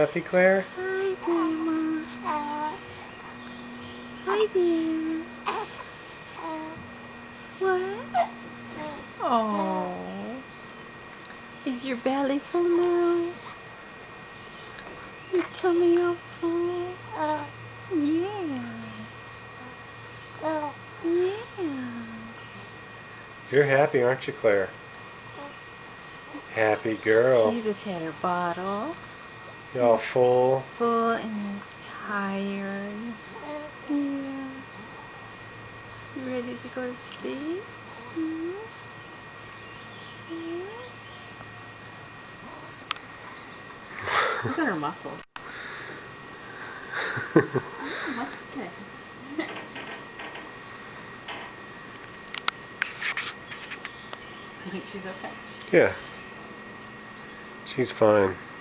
happy, Claire? Hi there, Mom. Hi there. What? Oh. Is your belly full now? Your tummy all full? Yeah. Yeah. You're happy, aren't you, Claire? Happy girl. She just had her bottle. You're all full. Full and tired. Yeah. You ready to go to sleep? Hmm? Yeah. Look at her muscles. What's good? You think she's okay? Yeah. She's fine.